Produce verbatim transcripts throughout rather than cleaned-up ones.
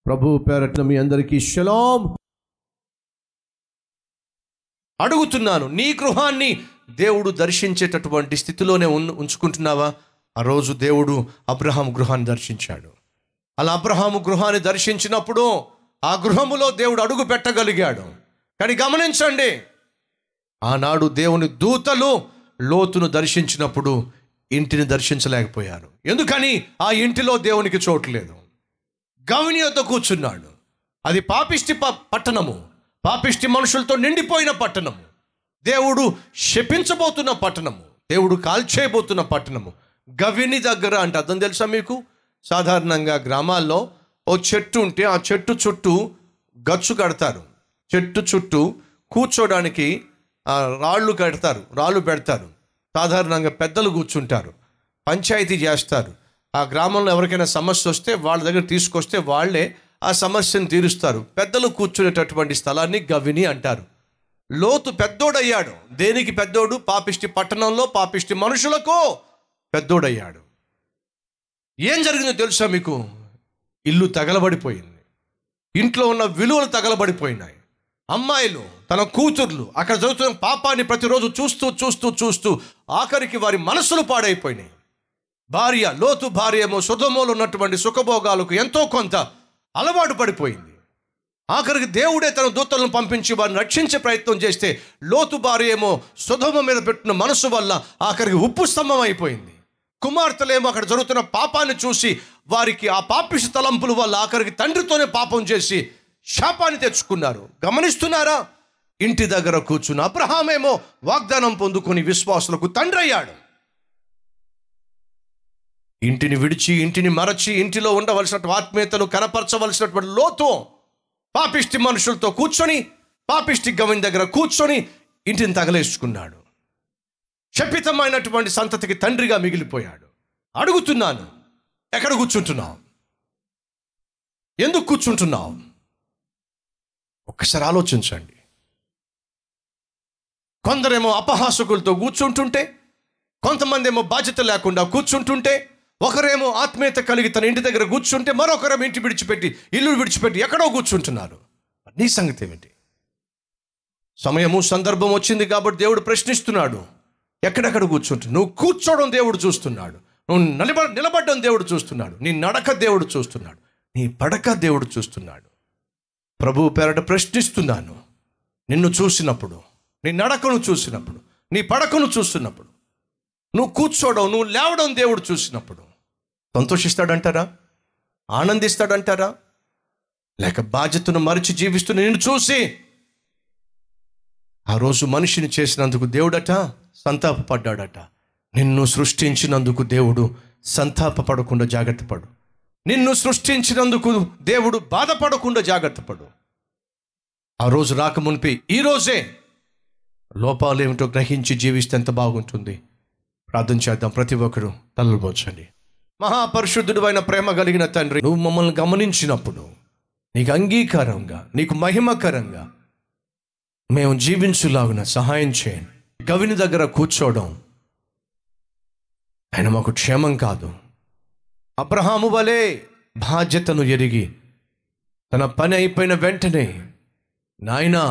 ప్రభువు పేరట మీ అందరికీ షలాం. అడుగుతున్నాను, నీ గృహాన్ని దేవుడు దర్శించేటటువంటి స్థితిలోనే ఉంచుకుంటున్నావా? ఆ రోజు దేవుడు అబ్రహాము గృహాన్ని దర్శించాడు. అలా అబ్రహాము గృహాన్ని దర్శించినప్పుడు ఆ గృహములో దేవుడు అడుగు పెట్టగలిగాడు. కానీ గమనించండి, ఆనాడు దేవుని దూతలు లోతును దర్శించినప్పుడు ఇంటిని దర్శించలేకపోయారు. ఎందుకని? ఆ ఇంటిలో దేవునికి చోటు లేదు. గవిని వద్ద కూర్చున్నాడు. అది పాపిష్టి పట్టణము, పాపిష్టి మనుషులతో నిండిపోయిన పట్టణము, దేవుడు శపించబోతున్న పట్టణము, దేవుడు కాల్చేయబోతున్న పట్టణము. గవిని దగ్గర అంటే అర్థం తెలుసా మీకు? సాధారణంగా గ్రామాల్లో ఓ చెట్టు ఉంటే ఆ చెట్టు చుట్టూ గచ్చు కడతారు. చెట్టు చుట్టూ కూర్చోడానికి రాళ్ళు కడతారు, రాళ్ళు పెడతారు. సాధారణంగా పెద్దలు కూర్చుంటారు, పంచాయతీ చేస్తారు. ఆ గ్రామంలో ఎవరికైనా సమస్య వస్తే వాళ్ళ దగ్గర తీసుకొస్తే వాళ్ళే ఆ సమస్యను తీరుస్తారు. పెద్దలు కూర్చునేటటువంటి స్థలాన్ని గవిని అంటారు. లోతు పెద్దోడయ్యాడు. దేనికి పెద్దోడు? పాపిష్టి పట్టణంలో పాపిష్టి మనుషులకు పెద్దోడయ్యాడు. ఏం జరిగిందో తెలుసా మీకు? ఇల్లు తగలబడిపోయింది. ఇంట్లో ఉన్న విలువలు తగలబడిపోయినాయి. అమ్మాయిలు, తన కూతుర్లు అక్కడ జరుగుతున్న పాపాన్ని ప్రతిరోజు చూస్తూ చూస్తూ చూస్తూ ఆఖరికి వారి మనసులు పాడైపోయినాయి. భార్య, లోతు భార్య ఏమో సొదొమలో ఉన్నటువంటి సుఖభోగాలకు ఎంతో కొంత అలవాటు పడిపోయింది. ఆఖరికి దేవుడే తన దూతలను పంపించి వారిని రక్షించే ప్రయత్నం చేస్తే లోతు భార్య ఏమో సొదొమ మీద పెట్టిన మనసు వల్ల ఆఖరికి ఉప్పు స్తంభం అయిపోయింది. కుమార్తెలేమో అక్కడ జరుగుతున్న పాపాన్ని చూసి వారికి ఆ పాపిష్టి తలంపుల వల్ల ఆఖరికి తండ్రితోనే పాపం చేసి శాపాన్ని తెచ్చుకున్నారు. గమనిస్తున్నారా? ఇంటి దగ్గర కూర్చున్న అబ్రహామేమో వాగ్దానం పొందుకొని విశ్వాసులకు తండ్రి అయ్యాడు. ఇంటిని విడిచి, ఇంటిని మరచి, ఇంటిలో ఉండవలసినటువంటి ఆత్మీయతను కనపరచవలసినటువంటి లోతు పాపిష్టి మనుషులతో కూర్చొని, పాపిష్టి గవిని దగ్గర కూర్చొని ఇంటిని తగలేసుకున్నాడు. శపితమైనటువంటి సంతతికి తండ్రిగా మిగిలిపోయాడు. అడుగుతున్నాను, ఎక్కడ కూర్చుంటున్నావు? ఎందుకు కూర్చుంటున్నావు? ఒక్కసారి ఆలోచించండి. కొందరేమో అపహాసకులతో కూర్చుంటుంటే, కొంతమంది ఏమో బాధ్యత లేకుండా కూర్చుంటుంటే, ఒకరేమో ఆత్మీయత కలిగి తన ఇంటి దగ్గర కూర్చుంటే, మరొకరేమో ఇంటి విడిచిపెట్టి, ఇల్లు విడిచిపెట్టి ఎక్కడో కూర్చుంటున్నారు. నీ సంగతి ఏమిటి? సమయము సందర్భం వచ్చింది కాబట్టి దేవుడు ప్రశ్నిస్తున్నాడు, ఎక్కడెక్కడ కూర్చుంటున్నావు? నువ్వు కూర్చోవడం దేవుడు చూస్తున్నాడు, నువ్వు నిలబ నిలబడ్డం దేవుడు చూస్తున్నాడు, నీ నడక దేవుడు చూస్తున్నాడు, నీ పడక దేవుడు చూస్తున్నాడు. ప్రభువు పేరట ప్రశ్నిస్తున్నాను, నిన్ను చూసినప్పుడు, నీ నడకను చూసినప్పుడు, నీ పడకను చూస్తున్నప్పుడు, నువ్వు కూర్చోవడం, నువ్వు లేవడం దేవుడు చూసినప్పుడు సంతోషిస్తాడంటారా? ఆనందిస్తాడంటారా? లేక బాధ్యతను మరిచి జీవిస్తున్న నిన్ను చూసి ఆ రోజు మనిషిని చేసినందుకు దేవుడట సంతాపపడ్డాడట. నిన్ను సృష్టించినందుకు దేవుడు సంతాపపడకుండా జాగ్రత్త పడు. నిన్ను సృష్టించినందుకు దేవుడు బాధపడకుండా జాగ్రత్త పడు. ఆ రోజు రాకమునిపి ఈ రోజే లోపాలు ఏమిటో గ్రహించి జీవిస్తే ఎంత బాగుంటుంది. ప్రార్థన చేద్దాం. ప్రతి ఒక్కరు తలలు పోచండి. మహాపరిశుద్ధుడు అయిన ప్రేమ కలిగిన తండ్రి, నువ్వు మమ్మల్ని గమనించినప్పుడు నీకు అంగీకారంగా, నీకు మహిమకరంగా మేము జీవించులాగున సహాయం చేయండి. గవిని దగ్గర కూర్చోవడం ఆయన మాకు క్షేమం కాదు. అబ్రహాము వలె బాధ్యతను ఎరిగి తన పని అయిపోయిన వెంటనే, నాయనా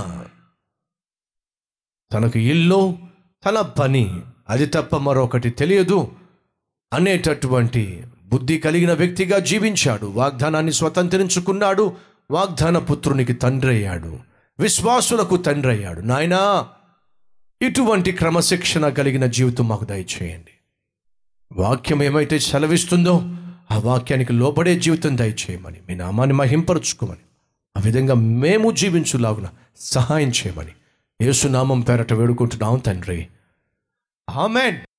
తనకు ఇల్లు, తన పని అది తప్ప మరొకటి తెలియదు అనేటటువంటి బుద్ధి కలిగిన వ్యక్తిగా జీవించాడు. వాగ్దానాన్ని స్వతంత్రించుకున్నాడు. వాగ్దాన పుత్రునికి తండ్రి అయ్యాడు. విశ్వాసులకు తండ్రి అయ్యాడు. నాయనా ఇటువంటి క్రమశిక్షణ కలిగిన జీవితం మాకు దయచేయండి. వాక్యం ఏమైతే సెలవిస్తుందో ఆ వాక్యానికి లోబడే జీవితం దయచేయమని, మీ నామాన్ని మహింపరుచుకోమని, ఆ విధంగా మేము జీవించులాగున సహాయం చేయమని యేసు నామం పేరట వేడుకుంటున్నాం తండ్రి. ఆమేన్.